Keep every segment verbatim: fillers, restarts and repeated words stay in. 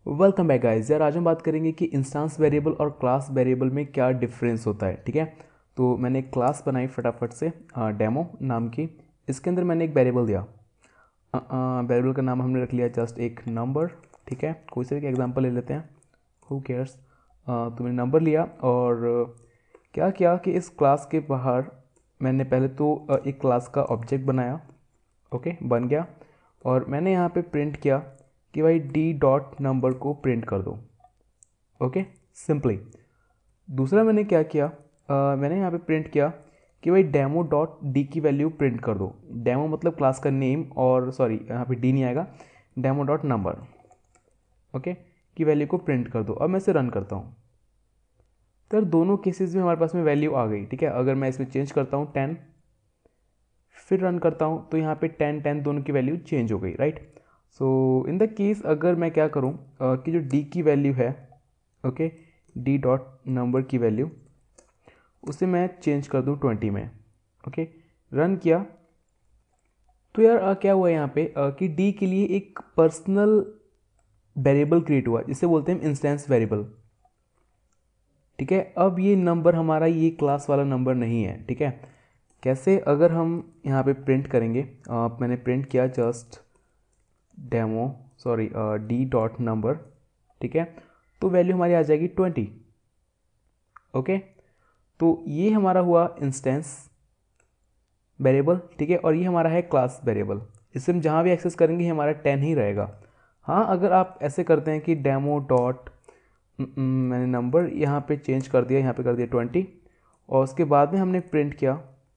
Welcome back guys. यार आज हम बात करेंगे कि इंस्टेंस वेरिएबल और क्लास वेरिएबल में क्या डिफरेंस होता है। ठीक है, तो मैंने एक क्लास बनाई फटाफट से डेमो नाम की। इसके अंदर मैंने एक वेरिएबल दिया। वेरिएबल का नाम हमने रख लिया जस्ट एक नंबर। ठीक है, कोई से भी एग्जांपल ले लेते हैं, हु केयर्स। तो मैंने नंबर लिया और क्या किया कि इस क्लास के बाहर मैंने पहले तो एक क्लास का ऑब्जेक्ट बनाया। ओके, बन गया। और मैंने यहाँ पे प्रिंट किया कि भाई डी डॉट नंबर को प्रिंट कर दो। Okay, simply. दूसरा मैंने क्या किया, आ, मैंने यहाँ पे प्रिंट किया कि भाई डेमो डॉट डी की वैल्यू प्रिंट कर दो। डेमो मतलब क्लास का नेम, और सॉरी यहाँ पे डी नहीं आएगा, डेमो डॉट नंबर ओके की वैल्यू को प्रिंट कर दो। अब मैं इसे रन करता हूँ तो यार दोनों केसेस में हमारे पास में वैल्यू आ गई। ठीक है, अगर मैं इसमें चेंज करता हूँ टेन, फिर रन करता हूँ तो यहाँ पे टेन टेन दोनों की वैल्यू चेंज हो गई, right. So in the case अगर मैं क्या करूँ कि जो डी की वैल्यू है, ओके, डी डॉट नंबर की वैल्यू उसे मैं चेंज कर दूँ ट्वेंटी में। ओके, रन किया तो यार आ, क्या हुआ यहाँ पे आ, कि डी के लिए एक पर्सनल वेरिएबल क्रिएट हुआ जिसे बोलते हैं इंस्टेंस वेरिएबल। ठीक है, अब ये नंबर हमारा ये क्लास वाला नंबर नहीं है। ठीक है, कैसे, अगर हम यहाँ पे प्रिंट करेंगे, आ, मैंने प्रिंट किया just demo sorry D dot number. ठीक है, तो वैल्यू हमारी आ जाएगी ट्वेंटी। ओके, तो ये हमारा हुआ इंस्टेंस वेरिएबल। ठीक है, और ये हमारा है क्लास वेरिएबल। इसे हम जहाँ भी एक्सेस करेंगे हमारा टेन ही रहेगा। हाँ, अगर आप ऐसे करते हैं कि डेमो डॉट मैंने नंबर यहाँ पे चेंज कर दिया, यहाँ पे कर दिया ट्वेंटी, और उसके बाद में हमने प्रिंट किया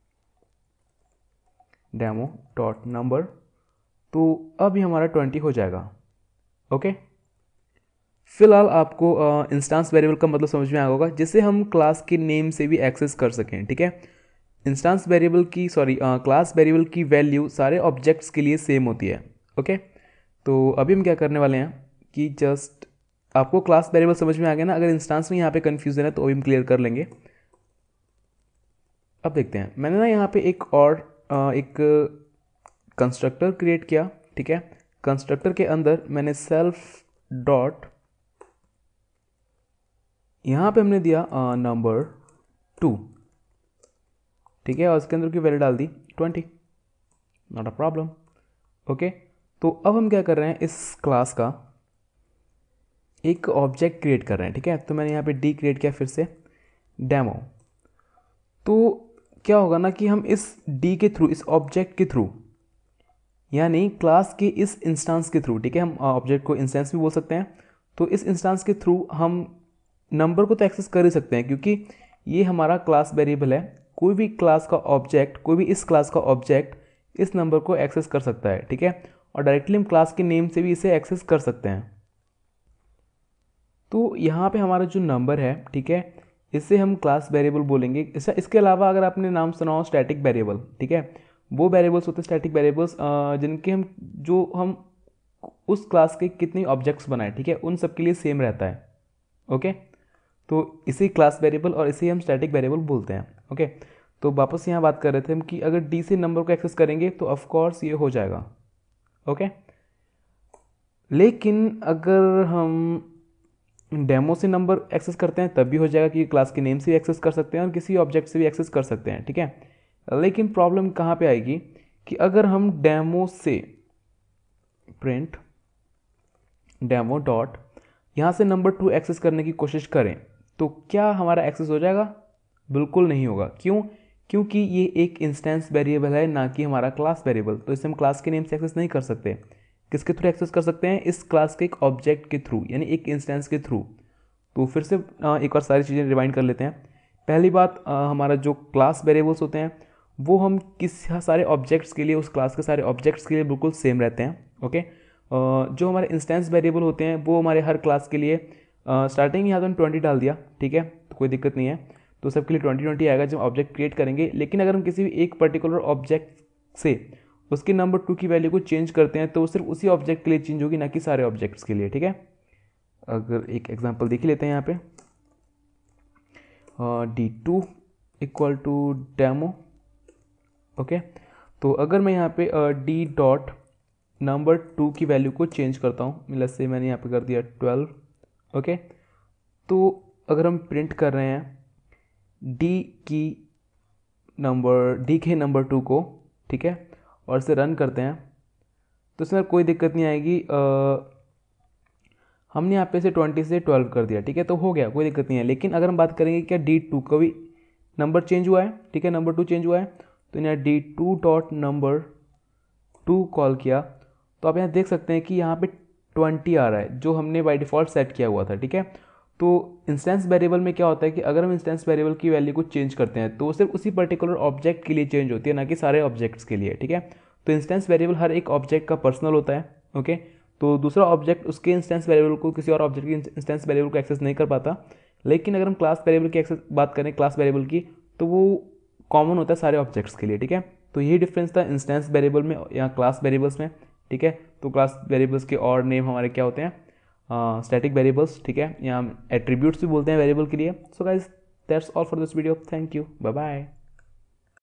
डेमो डॉट नंबर, तो अब ये हमारा ट्वेंटी हो जाएगा। ओके, फिलहाल आपको इंस्टेंस वेरिएबल का मतलब समझ में आया होगा, जिसे हम क्लास के नेम से भी एक्सेस कर सकें। ठीक है, इंस्टेंस वेरिएबल की सॉरी क्लास वेरिएबल की वैल्यू सारे ऑब्जेक्ट्स के लिए सेम होती है। ओके, तो अभी हम क्या करने वाले हैं कि जस्ट आपको क्लास वेरिएबल समझ में आ गया ना। अगर इंस्टेंस में यहाँ पे कन्फ्यूजन है तो अभी हम क्लियर कर लेंगे। अब देखते हैं, मैंने ना यहाँ पे एक और आ, एक कंस्ट्रक्टर क्रिएट किया। ठीक है, कंस्ट्रक्टर के अंदर मैंने सेल्फ डॉट, यहाँ पे हमने दिया नंबर टू। ठीक है, और उसके अंदर की वैल्यू डाल दी twenty, not a problem. Okay, तो अब हम क्या कर रहे हैं, इस क्लास का एक ऑब्जेक्ट क्रिएट कर रहे हैं। ठीक है, तो मैंने यहाँ पे डी क्रिएट किया फिर से डेमो। तो क्या होगा ना कि हम इस डी के थ्रू, इस ऑब्जेक्ट के थ्रू, यानी क्लास के इस इंस्टेंस के थ्रू, ठीक है, हम ऑब्जेक्ट को इंस्टेंस भी बोल सकते हैं, तो इस इंस्टेंस के थ्रू हम नंबर को तो एक्सेस कर ही सकते हैं, क्योंकि ये हमारा क्लास वेरिएबल है। कोई भी क्लास का ऑब्जेक्ट, कोई भी इस क्लास का ऑब्जेक्ट इस नंबर को एक्सेस कर सकता है। ठीक है, और डायरेक्टली हम क्लास के नेम से भी इसे एक्सेस कर सकते हैं। तो यहाँ पे हमारा जो नंबर है, ठीक है, इसे हम क्लास वेरिएबल बोलेंगे। इसका इसके अलावा अगर आपने नाम सुना हो स्टैटिक वेरिएबल, ठीक है, वो वेरिएबल्स होते हैं स्टैटिक वेरिएबल्स जिनके हम जो हम उस क्लास के कितने ऑब्जेक्ट्स बनाए, ठीक है, उन सब के लिए सेम रहता है। ओके, तो इसी क्लास वेरिएबल और इसे हम स्टैटिक वेरिएबल बोलते हैं। ओके, तो वापस यहाँ बात कर रहे थे हम कि अगर डी से नंबर को एक्सेस करेंगे तो ऑफकोर्स ये हो जाएगा। ओके, लेकिन अगर हम डेमो से नंबर एक्सेस करते हैं तब भी हो जाएगा, कि क्लास के नेम से भी एक्सेस कर सकते हैं और किसी ऑब्जेक्ट से भी एक्सेस कर सकते हैं। ठीक है, लेकिन प्रॉब्लम कहाँ पे आएगी कि अगर हम डेमो से प्रिंट डेमो डॉट यहाँ से नंबर टू एक्सेस करने की कोशिश करें तो क्या हमारा एक्सेस हो जाएगा? बिल्कुल नहीं होगा। क्यों? क्योंकि ये एक इंस्टेंस वेरिएबल है, ना कि हमारा क्लास वेरिएबल। तो इसे हम क्लास के नेम से एक्सेस नहीं कर सकते। किसके थ्रू एक्सेस कर सकते हैं? इस क्लास के एक ऑब्जेक्ट के थ्रू, यानी एक इंस्टेंस के थ्रू। तो फिर से एक बार सारी चीज़ें रिवाइंड कर लेते हैं। पहली बात, हमारा जो क्लास वेरिएबल्स होते हैं वो हम किस सारे ऑब्जेक्ट्स के लिए, उस क्लास के सारे ऑब्जेक्ट्स के लिए बिल्कुल सेम रहते हैं। ओके, जो हमारे इंस्टेंस वेरिएबल होते हैं वो हमारे हर क्लास के लिए स्टार्टिंग यहाँ तो हमने ट्वेंटी डाल दिया। ठीक है, तो कोई दिक्कत नहीं है, तो सबके लिए ट्वेंटी ट्वेंटी आएगा जब ऑब्जेक्ट क्रिएट करेंगे। लेकिन अगर हम किसी भी एक पर्टिकुलर ऑब्जेक्ट से उसके नंबर टू की वैल्यू को चेंज करते हैं तो वो सिर्फ उसी ऑब्जेक्ट के लिए चेंज होगी, ना कि सारे ऑब्जेक्ट्स के लिए। ठीक है, अगर एक एग्जांपल देख लेते हैं यहाँ पे, D two equal to demo. Okay, तो अगर मैं यहाँ पे डी डॉट नंबर टू की वैल्यू को चेंज करता हूँ, लेट्स से मैंने यहाँ पे कर दिया ट्वेल्व। ओके, तो अगर हम प्रिंट कर रहे हैं डी की नंबर डी के नंबर टू को, ठीक है, और इसे रन करते हैं तो इसमें कोई दिक्कत नहीं आएगी। आ, हमने यहाँ पे से ट्वेंटी से ट्वेल्व कर दिया, ठीक है, तो हो गया, कोई दिक्कत नहीं है। लेकिन अगर हम बात करेंगे क्या डी टू का भी नंबर चेंज हुआ है, ठीक है, नंबर टू चेंज हुआ है, तो यहाँ D two dot number two call किया तो आप यहाँ देख सकते हैं कि यहाँ पे ट्वेंटी आ रहा है जो हमने बाय डिफ़ॉल्ट सेट किया हुआ था, ठीक है। तो इंस्टेंस वेरिएबल में क्या होता है कि अगर हम इंस्टेंस वेरिएबल की वैल्यू को चेंज करते हैं तो सिर्फ उसी पर्टिकुलर ऑब्जेक्ट के लिए चेंज होती है, ना कि सारे ऑब्जेक्ट्स के लिए, ठीक है। तो इंस्टेंस वेरिएबल हर एक ऑब्जेक्ट का पर्सनल होता है। ओके, तो दूसरा ऑब्जेक्ट उसके इंस्टेंस वेरिएबल को, किसी और ऑब्जेक्ट की इंस्टेंस वेरिएबल को एक्सेस नहीं कर पाता। लेकिन अगर हम क्लास वेरिएबल की एक्सेस बात करें, क्लास वेरिएबल की, तो वो कॉमन होता है सारे ऑब्जेक्ट्स के लिए, ठीक है। तो यही डिफरेंस था इंस्टेंस वेरिएबल में या क्लास वेरिएबल्स में, ठीक है। तो क्लास वेरिएबल्स के और नेम हमारे क्या होते हैं, स्टैटिक वेरिएबल्स, ठीक है, या हम एट्रीब्यूट्स भी बोलते हैं वेरिएबल के लिए। So guys that's all for this video, thank you, bye bye.